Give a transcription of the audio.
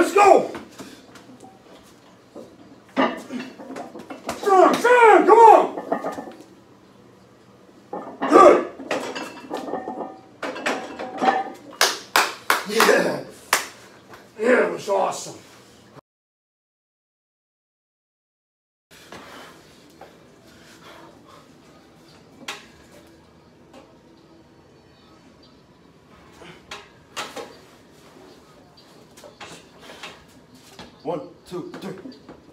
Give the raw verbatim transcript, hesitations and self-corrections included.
Let's go. Strong, strong, come on. Good. Yeah. Yeah, it was awesome. One, two, three.